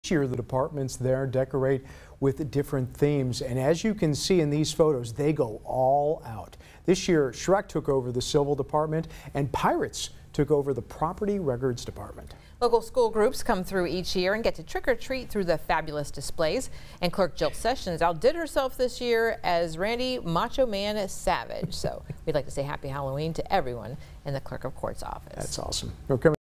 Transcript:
Each year the departments there decorate with different themes, and as you can see in these photos, they go all out. This year Shrek took over the civil department and Pirates took over the property records department. Local school groups come through each year and get to trick-or-treat through the fabulous displays. And Clerk Jill Sessions outdid herself this year as Randy Macho Man Savage. So we'd like to say happy Halloween to everyone in the Clerk of Court's office. That's awesome.